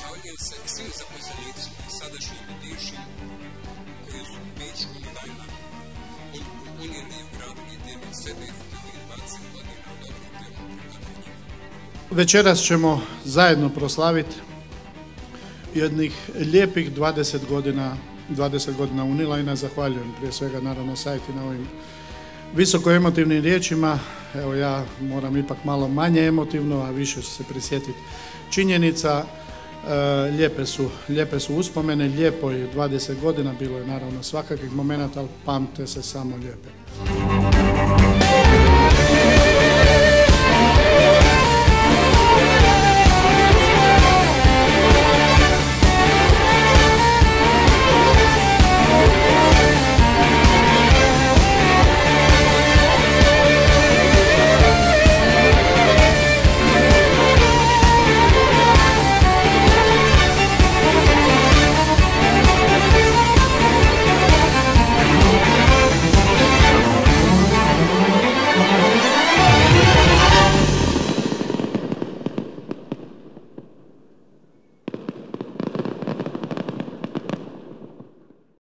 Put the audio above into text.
zahvaljujem se svim zaposlenicima, sadašnjim i bivšim, koji su Bečku Milajna unijeli u gradu idejom sebe i 20 godina dobrim delom pripadanja. Večeras ćemo zajedno proslaviti jednih lijepih 20 godina Unilajna. Zahvaljujem prije svega naravno Sajti na ovim visoko emotivnim riječima. Evo ja moram ipak malo manje emotivno, a više ću se prisjetiti činjenica. Lijepe su uspomene, lijepo je 20 godina, bilo je naravno svakakvih momenata, ali pamte se samo lijepe.